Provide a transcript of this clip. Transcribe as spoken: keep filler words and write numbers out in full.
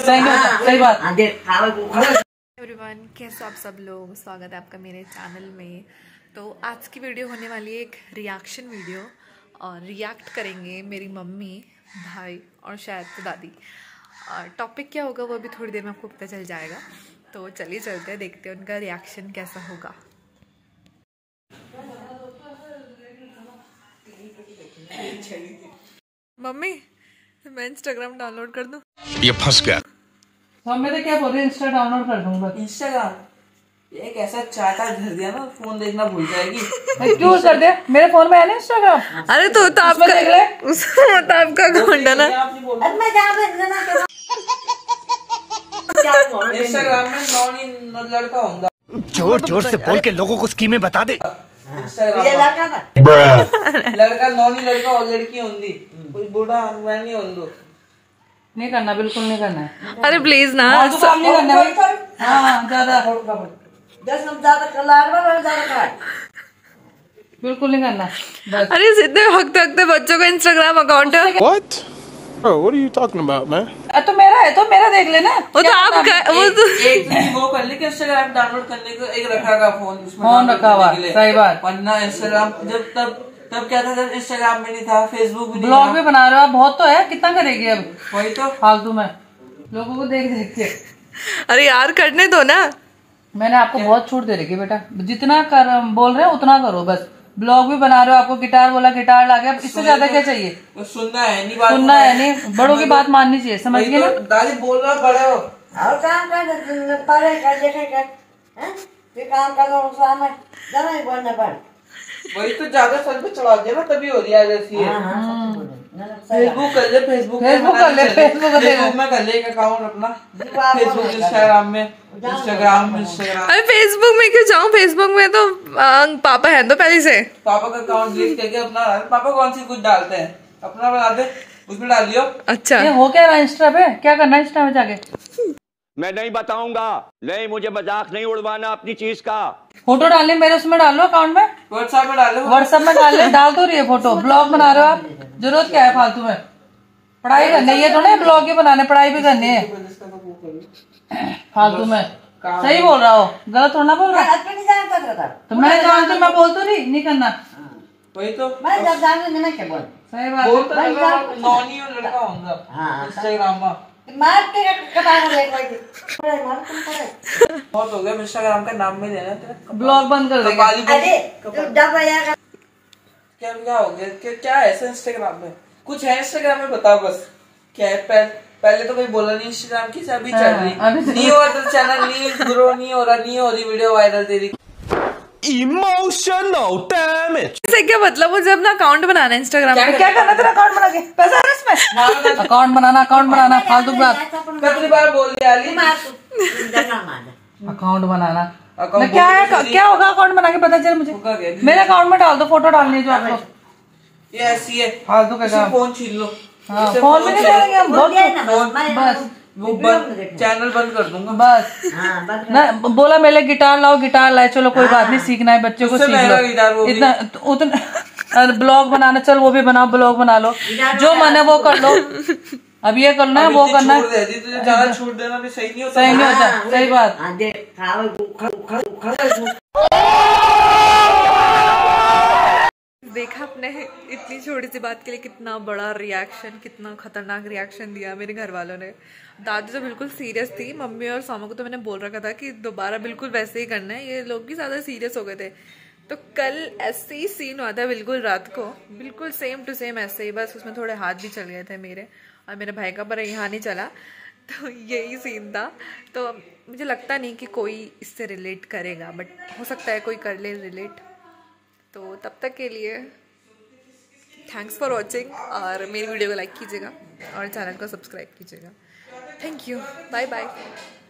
सही बात। एवरीवन, कैसे आप सब लोग, स्वागत है आपका मेरे चैनल में। तो आज की वीडियो होने वाली है एक रिएक्शन वीडियो, और रिएक्ट करेंगे मेरी मम्मी, भाई और शायद तो दादी। और टॉपिक क्या होगा वो भी थोड़ी देर में आपको पता चल जाएगा। तो चलिए चलते हैं, देखते हैं उनका रिएक्शन कैसा होगा। मम्मी, मैं इंस्टाग्राम डाउनलोड कर दूं? ये फंस गया। मम्मी तो क्या बोल रही है, इंस्टा डाउनलोड कर दूंगा। इंस्टाग्राम एक ऐसा चाटा धर दिया ना, फोन देखना भूल जाएगी। क्यों कर दे, मेरे फोन में है ना इंस्टाग्राम। अरे तो तो आपका देख ले, उसमें तो आपका अकाउंट है ना। इंस्टाग्राम में नॉन लड़का होगा। जोर जोर से बोल के लोगों को स्कीमें बता दे। लड़का नॉन लड़का और लड़की होंगी, कोई बूढ़ा मैं नहीं होंदो। नहीं करना, बिल्कुल नहीं करना है। अरे प्लीज ना, तो काम नहीं करना भाई। हाँ ज्यादा बिल्कुल नहीं करना। अरे सीधे हकते हकते बच्चों का इंस्टाग्राम अकाउंट है। What? Bro, what are you talking about, man? तो मेरा है तो मेरा देख लेना। वो तो आप कर, वो तो एक वो कर ली कि इंस्टाग्राम डाउनलोड करने को एक रखा का फोन, उसमें फोन रखा हुआ, सही बात। वरना इंस्टाग्राम जब तब तब क्या था, जब इंस्टाग्राम भी नहीं था, फेसबुक भी नहीं ब्लॉग भी बना रहे हो आप, बहुत तो है, कितना करेगी अब। वही तो फालतू में लोगों को देख देख के। अरे यार करने दो ना। मैंने आपको बहुत छूट दे रखी बेटा, जितना कर बोल रहे हो उतना करो बस। ब्लॉग भी बना रहे हो, आपको गिटार बोला, गिटार ला गया, इससे ज्यादा क्या चाहिए। तो सुनना है नहीं, बात सुनना है नहीं, बड़ों की बात माननी चाहिए, समझ गए ना। दादी बोल रहा बड़े हो और काम कर पढ़े कर देखे कर फिर काम कर लो, सामने जरा ही बोलना पड़। वही तो ज्यादा सर पे चढ़ा दिया ना, तभी हो रही है जैसी है। फेसबुक कर ले, फेसबुक फेसबुक कर ले, फेसबुक में कर ले एक अकाउंट अपना, फेसबुक इंस्टाग्राम में, इंस्टाग्राम इंस्टाग्राम अरे फेसबुक में क्यों जाऊँ, फेसबुक में तो आ, पापा है तो पहले से। पापा का अकाउंट लिख करके अपना, पापा कौन सी कुछ डालते हैं अपना बना दे, उसमें डाल लियो। अच्छा ये हो क्या रहा है इंस्टा पे, क्या करना है इंस्टा में जाके। मैं नहीं बताऊंगा, नहीं मुझे मजाक नहीं उड़वाना अपनी चीज का। फोटो डालनी मेरे उसमें डाल लो, अकाउंट में, व्हाट्सएप में डालो, व्हाट्सएप में डाल ले, डाल तो रही है फोटो। ब्लॉग बना रहे हो आप, जरूरत क्या है फालतू में। पढ़ाई करनी है, ये तो नहीं ब्लॉग ही बनाने, पढ़ाई भी करनी है फालतू में। सही बोल रहा हो, गलत होना बोल रहा है। तो मैं जानती, मैं बोल तो रही नहीं करना। वही तो मैं जब जानती मैं क्या बोल, सही बात बोल तो नॉनी और लड़का होगा इंस्टाग्राम में। मार के कटाना देख भाई पड़े मार तुम पड़े बहुत हो गया, इंस्टाग्राम का नाम में लेना तेरा। ब्लॉग बंद कर देंगे। अरे तू डब आया क्या क्या हो गया, क्या क्या है ऐसा इंस्टाग्राम में, कुछ है इंस्टाग्राम में बताओ बस क्या है। पहले पहले तो कोई बोला नहीं इंस्टाग्राम की, अभी चल रही नहीं हो रहा चैनल, नहीं ग्रो नहीं हो रहा, नहीं हो रही वीडियो वायरल तेरी। Emotional damage. इससे क्या मतलब, मुझे अपना अकाउंट बनाना है इंस्टाग्राम पे। क्या करना तेरा अकाउंट बना के, पैसा है इसमें। अकाउंट बनाना, अकाउंट बनाना, फालतू बात। कितनी बार बोल दिया अली, मार तू डरना मार अकाउंट बनाना। अकाउंट क्या है, क्या होगा अकाउंट बना के, पता चले मुझे। मेरे अकाउंट में डाल दो, फोटो डालनी है जो आपको। ये ऐसी है फालतू का काम। फोन छीन लो। हाँ, फोन में नहीं डालेंगे हम, बहुत बस वो बंद, चैनल बंद कर दूंगा बस। ना बोला मेरे गिटार लाओ, गिटार लाए, चलो कोई बात नहीं, सीखना है बच्चों को, सीख लो। इतना उतना ब्लॉग बनाना, चल वो भी बनाओ, ब्लॉग बना लो, जो मन है वो कर लो। अब ये करना है, वो करना है, तुझे ज्यादा छूट देना भी सही नहीं होता, सही नहीं होता, सही बात। देखा आपने इतनी छोटी सी बात के लिए कितना बड़ा रिएक्शन, कितना खतरनाक रिएक्शन दिया मेरे घर वालों ने। दादी तो बिल्कुल सीरियस थी, मम्मी और सामा को तो मैंने बोल रखा था कि दोबारा बिल्कुल वैसे ही करना है। ये लोग भी ज़्यादा सीरियस हो गए थे। तो कल ऐसे ही सीन हुआ था बिल्कुल रात को, बिल्कुल सेम टू सेम ऐसे ही, बस उसमें थोड़े हाथ भी चल गए थे मेरे और मेरे भाई का, पर यहाँ नहीं चला। तो यही सीन था। तो मुझे लगता नहीं कि कोई इससे रिलेट करेगा, बट हो सकता है कोई कर ले रिलेट। तो तब तक के लिए थैंक्स फॉर वॉचिंग, और मेरी वीडियो को लाइक कीजिएगा और चैनल को सब्सक्राइब कीजिएगा। Thank you, bye bye.